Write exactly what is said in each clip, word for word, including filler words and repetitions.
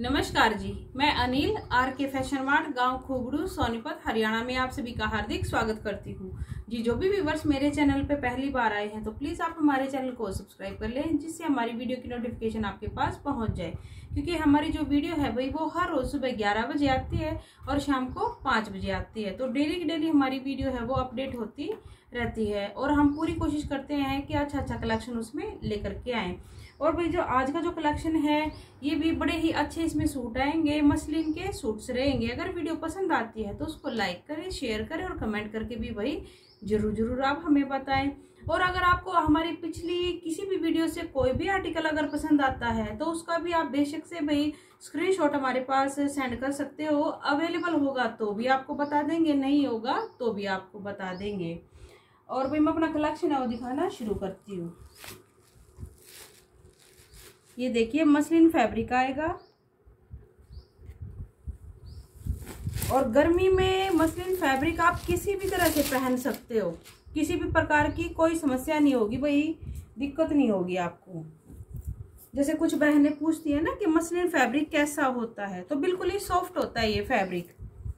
नमस्कार जी, मैं Anil R K fashion mart गांव खुगड़ू सोनीपत हरियाणा में आप सभी का हार्दिक स्वागत करती हूँ। जी जो भी व्यूअर्स मेरे चैनल पे पहली बार आए हैं तो प्लीज़ आप हमारे चैनल को सब्सक्राइब कर लें, जिससे हमारी वीडियो की नोटिफिकेशन आपके पास पहुंच जाए। क्योंकि हमारी जो वीडियो है भाई वो हर रोज सुबह ग्यारह बजे आती है और शाम को पाँच बजे आती है। तो डेली की डेली हमारी वीडियो है वो अपडेट होती रहती है और हम पूरी कोशिश करते हैं कि अच्छा अच्छा कलेक्शन उसमें लेकर के आएँ। और भाई जो आज का जो कलेक्शन है ये भी बड़े ही अच्छे इसमें सूट आएंगे, मसलिन के सूट्स रहेंगे। अगर वीडियो पसंद आती है तो उसको लाइक करें, शेयर करें और कमेंट करके भी भाई जरूर जरूर आप हमें बताएं। और अगर आपको हमारी पिछली किसी भी वीडियो से कोई भी आर्टिकल अगर पसंद आता है तो उसका भी आप बेशक से भाई स्क्रीनशॉट हमारे पास सेंड कर सकते हो। अवेलेबल होगा तो भी आपको बता देंगे, नहीं होगा तो भी आपको बता देंगे। और भाई मैं अपना कलेक्शन है वो दिखाना शुरू करती हूँ। ये देखिए मसलिन फैब्रिक आएगा और गर्मी में मसलिन फैब्रिक आप किसी भी तरह से पहन सकते हो, किसी भी प्रकार की कोई समस्या नहीं होगी भाई, दिक्कत नहीं होगी आपको। जैसे कुछ बहनें पूछती है ना कि मसलिन फैब्रिक कैसा होता है, तो बिल्कुल ही सॉफ्ट होता है ये फैब्रिक।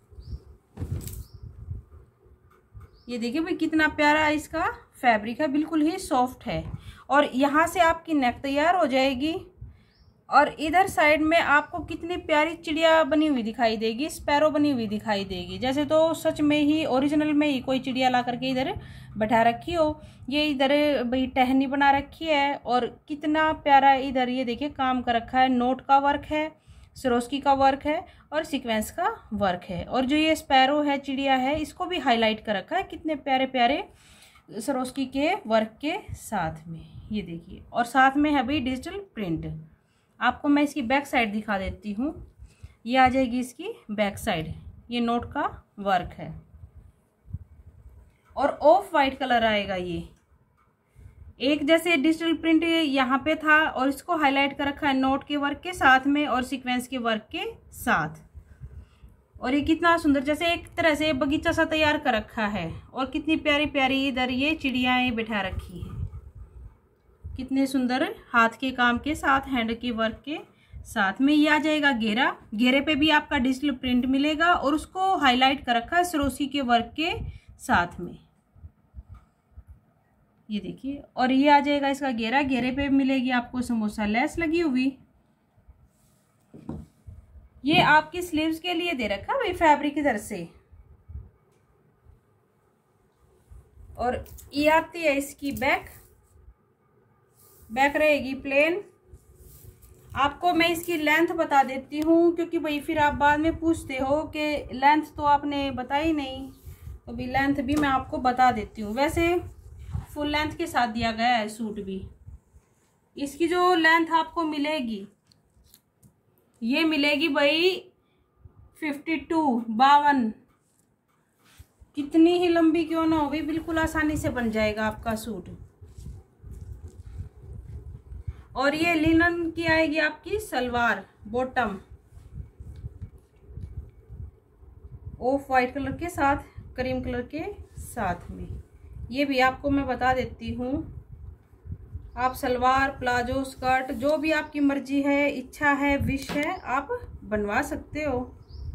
ये देखिए भाई कितना प्यारा इसका फैब्रिक है, बिल्कुल ही सॉफ्ट है। और यहाँ से आपकी नेक तैयार हो जाएगी और इधर साइड में आपको कितनी प्यारी चिड़िया बनी हुई दिखाई देगी, स्पैरो बनी हुई दिखाई देगी। जैसे तो सच में ही ओरिजिनल में ही कोई चिड़िया ला करके इधर बैठा रखी हो। ये इधर भाई टहनी बना रखी है और कितना प्यारा इधर ये देखिए काम कर रखा है। नोट का वर्क है, सरोस्की का वर्क है और सीक्वेंस का वर्क है। और जो ये स्पैरो है, चिड़िया है, इसको भी हाईलाइट कर रखा है कितने प्यारे प्यारे सरोस्की के वर्क के साथ में। ये देखिए और साथ में है भाई डिजिटल प्रिंट। आपको मैं इसकी बैक साइड दिखा देती हूँ। ये आ जाएगी इसकी बैक साइड, ये नोट का वर्क है और ऑफ वाइट कलर आएगा। ये एक जैसे डिजिटल प्रिंट यहाँ पे था और इसको हाईलाइट कर रखा है नोट के वर्क के साथ में और सीक्वेंस के वर्क के साथ। और ये कितना सुंदर, जैसे एक तरह से बगीचा सा तैयार कर रखा है। और कितनी प्यारी प्यारी इधर ये चिड़ियाएं बैठा रखी है, कितने सुंदर हाथ के काम के साथ, हैंड के वर्क के साथ में। ये आ जाएगा घेरा, घेरे पे भी आपका डिजिटल प्रिंट मिलेगा और उसको हाईलाइट कर रखा है सरोसी के वर्क के साथ में। ये देखिए और ये आ जाएगा इसका घेरा, घेरे पे मिलेगी आपको समोसा लेस लगी हुई। ये आपकी स्लीव्स के लिए दे रखा भाई फैब्रिक इधर से। और ये आती है इसकी बैक, बैक रहेगी प्लेन। आपको मैं इसकी लेंथ बता देती हूँ क्योंकि भाई फिर आप बाद में पूछते हो कि लेंथ तो आपने बताई नहीं, तो भी लेंथ भी मैं आपको बता देती हूँ। वैसे फुल लेंथ के साथ दिया गया है सूट भी। इसकी जो लेंथ आपको मिलेगी ये मिलेगी भाई फिफ्टी टू, बावन। कितनी ही लंबी क्यों ना हो भाई, बिल्कुल आसानी से बन जाएगा आपका सूट। और ये लिनन की आएगी आपकी salwar, bottom off white colour के साथ, क्रीम कलर के साथ में। ये भी आपको मैं बता देती हूँ। आप सलवार, प्लाजो, स्कर्ट जो भी आपकी मर्जी है, इच्छा है, विश है, आप बनवा सकते हो।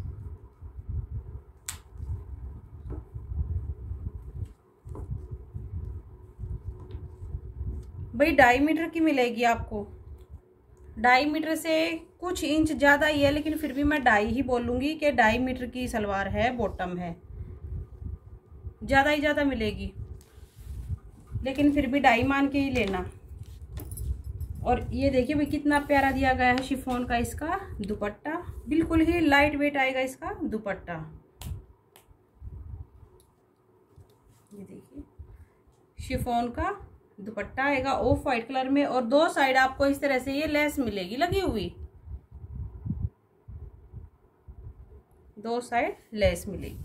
भाई ढाई मीटर की मिलेगी आपको, ढाई मीटर से कुछ इंच ज़्यादा ही है, लेकिन फिर भी मैं ढाई ही बोलूँगी कि ढाई मीटर की सलवार है, बॉटम है। ज़्यादा ही ज़्यादा मिलेगी लेकिन फिर भी ढाई मान के ही लेना। और ये देखिए भाई कितना प्यारा दिया गया है शिफॉन का इसका दुपट्टा, बिल्कुल ही लाइट वेट आएगा इसका दुपट्टा। ये देखिए शिफॉन का दुपट्टा आएगा ऑफ वाइट कलर में और दो साइड आपको इस तरह से ये लेस मिलेगी लगी हुई, दो साइड लेस मिलेगी।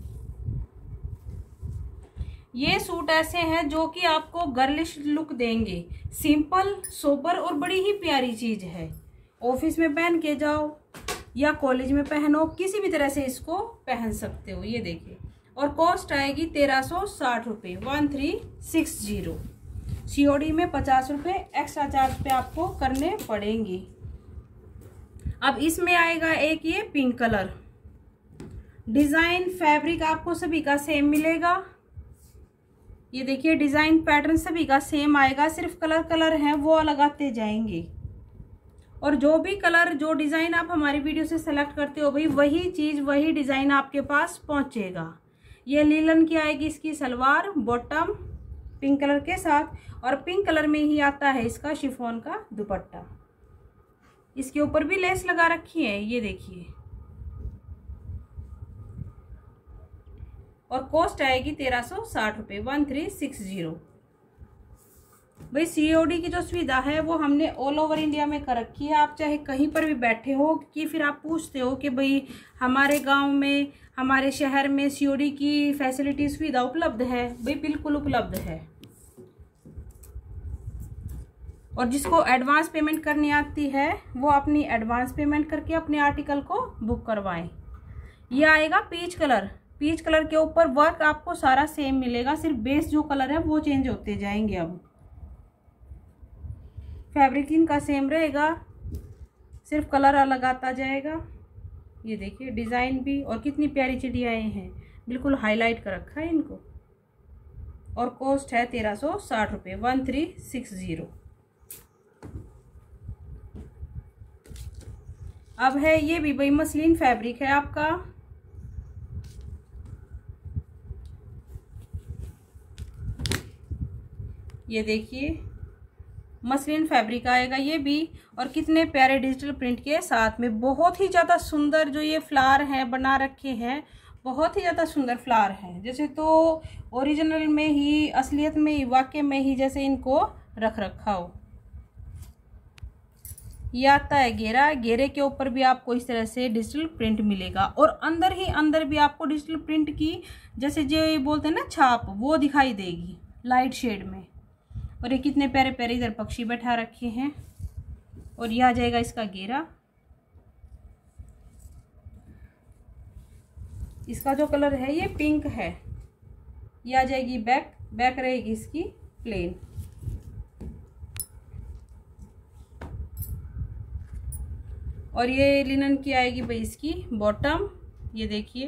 ये सूट ऐसे हैं जो कि आपको गर्लिश लुक देंगे, सिंपल, सोबर और बड़ी ही प्यारी चीज है। ऑफिस में पहन के जाओ या कॉलेज में पहनो, किसी भी तरह से इसको पहन सकते हो। ये देखिए और कॉस्ट आएगी तेरह सौ साठ रुपये, one three six zero. COD में पचास रुपये एक्स्ट्रा चार्ज पे आपको करने पड़ेंगे। अब इसमें आएगा एक ये पिंक कलर। डिजाइन फैब्रिक आपको सभी का सेम मिलेगा। ये देखिए डिजाइन पैटर्न सभी का सेम आएगा, सिर्फ कलर कलर हैं वो अलग आते जाएंगे। और जो भी कलर जो डिजाइन आप हमारी वीडियो से सेलेक्ट करते हो भाई, वही चीज वही डिजाइन आपके पास पहुंचेगा। ये लीलन की आएगी इसकी सलवार, बॉटम पिंक कलर के साथ, और पिंक कलर में ही आता है इसका शिफॉन का दुपट्टा। इसके ऊपर भी लेस लगा रखी है, ये देखिए। और कॉस्ट आएगी तेरह सौ साठ रुपये, वन थ्री सिक्स जीरो। भाई सीओडी की जो सुविधा है वो हमने ऑल ओवर इंडिया में कर रखी है। आप चाहे कहीं पर भी बैठे हो, कि फिर आप पूछते हो कि भाई हमारे गांव में, हमारे शहर में सीओडी की फैसिलिटी सुविधा उपलब्ध है, भाई बिल्कुल उपलब्ध है। और जिसको एडवांस पेमेंट करनी आती है वो अपनी एडवांस पेमेंट करके अपने आर्टिकल को बुक करवाएं। ये आएगा पीच कलर। पीच कलर के ऊपर वर्क आपको सारा सेम मिलेगा, सिर्फ बेस जो कलर है वो चेंज होते जाएंगे। अब फैब्रिक इनका सेम रहेगा, सिर्फ कलर अलग आता जाएगा। ये देखिए डिजाइन भी, और कितनी प्यारी चिड़ियाएं हैं, बिल्कुल हाईलाइट कर रखा है इनको। और कॉस्ट है तेरह सौ साठ रुपये, वन थ्री सिक्स जीरो। अब है ये भी भाई मसलिन फैब्रिक है आपका। ये देखिए मसलिन फैब्रिक आएगा ये भी, और कितने प्यारे डिजिटल प्रिंट के साथ में बहुत ही ज़्यादा सुंदर जो ये फ्लावर हैं बना रखे हैं, बहुत ही ज़्यादा सुंदर फ्लावर हैं। जैसे तो ओरिजिनल में ही, असलियत में ही, वाकई में ही जैसे इनको रख रखा हो। ये आता है घेरा। घेरे के ऊपर भी आपको इस तरह से डिजिटल प्रिंट मिलेगा, और अंदर ही अंदर भी आपको डिजिटल प्रिंट की जैसे जो ये बोलते हैं ना छाप, वो दिखाई देगी लाइट शेड में। और ये कितने प्यारे प्यारे इधर पक्षी बैठा रखे हैं। और ये आ जाएगा इसका घेरा। इसका जो कलर है ये पिंक है। ये आ जाएगी बैक। बैक रहेगी इसकी प्लेन। और ये लिनन की आएगी भाई इसकी बॉटम। ये देखिए,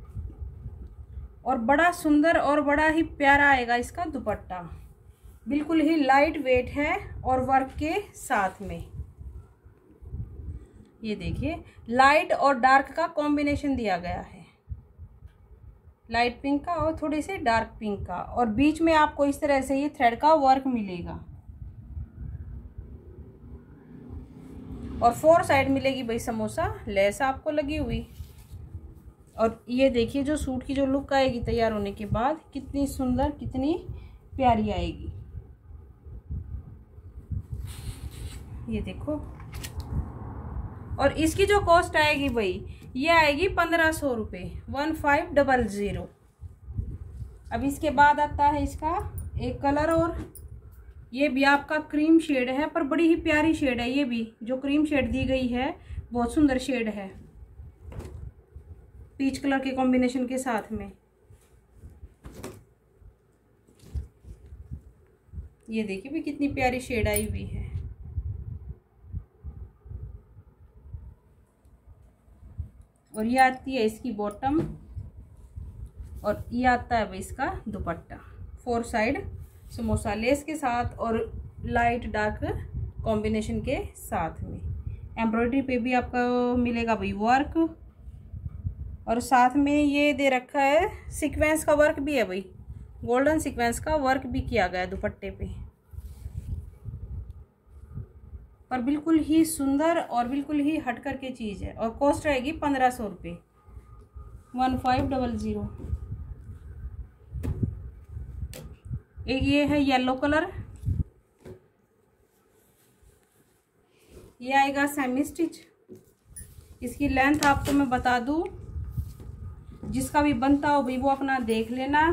और बड़ा सुंदर और बड़ा ही प्यारा आएगा इसका दुपट्टा। बिल्कुल ही लाइट वेट है और वर्क के साथ में। ये देखिए लाइट और डार्क का कॉम्बिनेशन दिया गया है, लाइट पिंक का और थोड़ी सी डार्क पिंक का, और बीच में आपको इस तरह से ये थ्रेड का वर्क मिलेगा। और फोर साइड मिलेगी भाई समोसा लेस आपको लगी हुई। और ये देखिए जो सूट की जो लुक आएगी तैयार होने के बाद, कितनी सुंदर कितनी प्यारी आएगी। ये देखो। और इसकी जो कॉस्ट आएगी भाई ये आएगी पंद्रह सौ रुपये, वन फाइव डबल ज़ीरो। अब इसके बाद आता है इसका एक कलर, और ये भी आपका क्रीम शेड है, पर बड़ी ही प्यारी शेड है। ये भी जो क्रीम शेड दी गई है बहुत सुंदर शेड है, पीच कलर के कॉम्बिनेशन के साथ में। ये देखिए भी कितनी प्यारी शेड आई हुई है। और ये आती है इसकी बॉटम, और ये आता है भाई इसका dupatta, four side samosa lace के साथ और लाइट डार्क कॉम्बिनेशन के साथ में। एम्ब्रॉयडरी पे भी आपका मिलेगा भाई वर्क, और साथ में ये दे रखा है सीक्वेंस का वर्क भी है भाई, गोल्डन सीक्वेंस का वर्क भी किया गया है दुपट्टे पे। और बिल्कुल ही सुंदर और बिल्कुल ही हट कर के चीज़ है। और कॉस्ट रहेगी पंद्रह सौ रुपये, वन फाइव डबल ज़ीरो। एक ये है येलो कलर, ये आएगा सेमी स्टिच। इसकी लेंथ आपको मैं बता दूं, जिसका भी बनता हो भाई वो अपना देख लेना।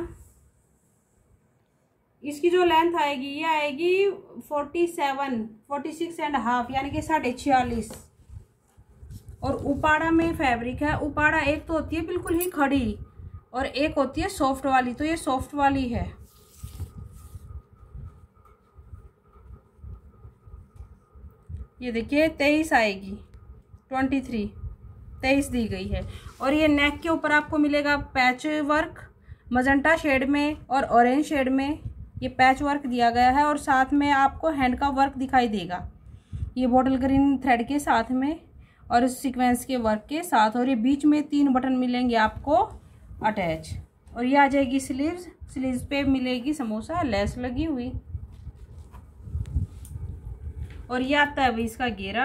इसकी जो लेंथ आएगी ये आएगी forty seven forty six and half, यानी कि साढ़े छियालीस। और उपाड़ा में फैब्रिक है। उपाड़ा एक तो होती है बिल्कुल ही खड़ी और एक होती है सॉफ्ट वाली, तो ये सॉफ्ट वाली है। ये देखिए तेईस आएगी, ट्वेंटी थ्री तेईस दी गई है। और ये नेक के ऊपर आपको मिलेगा पैच वर्क मजेंटा शेड में और ऑरेंज शेड में, ये पैच वर्क दिया गया है। और साथ में आपको हैंड का वर्क दिखाई देगा, ये बॉटल ग्रीन थ्रेड के साथ में और सीक्वेंस के वर्क के साथ। और ये बीच में तीन बटन मिलेंगे आपको अटैच। और ये आ जाएगी स्लीव्स, स्लीव्स पे मिलेगी समोसा लेस लगी हुई। और ये आता है भाई इसका घेरा।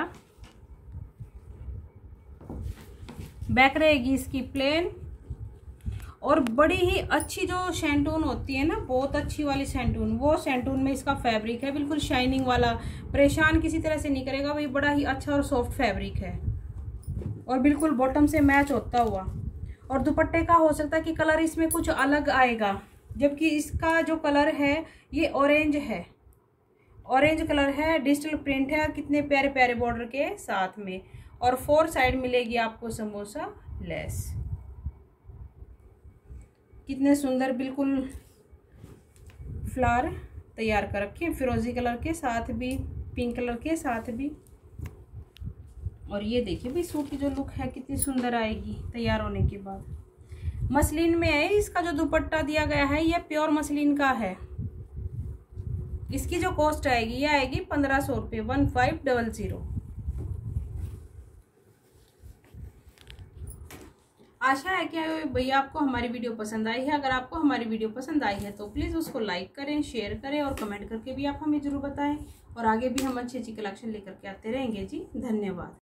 बैक रहेगी इसकी प्लेन। और बड़ी ही अच्छी जो शैंटून होती है ना, बहुत अच्छी वाली शैंटून, वो शैंटून में इसका फैब्रिक है, बिल्कुल शाइनिंग वाला, परेशान किसी तरह से नहीं करेगा भाई। बड़ा ही अच्छा और सॉफ्ट फैब्रिक है और बिल्कुल बॉटम से मैच होता हुआ। और दुपट्टे का हो सकता है कि कलर इसमें कुछ अलग आएगा, जबकि इसका जो कलर है ये ऑरेंज है, ऑरेंज कलर है, डिजिटल प्रिंट है, कितने प्यारे प्यारे बॉर्डर के साथ में। और फोर साइड मिलेगी आपको समोसा लेस, कितने सुंदर बिल्कुल फ्लावर तैयार कर रखे हैं, फिरोजी कलर के साथ भी, पिंक कलर के साथ भी। और ये देखिए भाई सूट की जो लुक है कितनी सुंदर आएगी तैयार होने के बाद। मसलिन में है, इसका जो दुपट्टा दिया गया है ये प्योर मसलिन का है। इसकी जो कॉस्ट आएगी ये आएगी पंद्रह सौ रुपये, वन फाइव डबल जीरो। आशा है कि भैया आपको हमारी वीडियो पसंद आई है। अगर आपको हमारी वीडियो पसंद आई है तो प्लीज़ उसको लाइक करें, शेयर करें और कमेंट करके भी आप हमें ज़रूर बताएं। और आगे भी हम अच्छी अच्छी कलेक्शन लेकर के आते रहेंगे जी। धन्यवाद।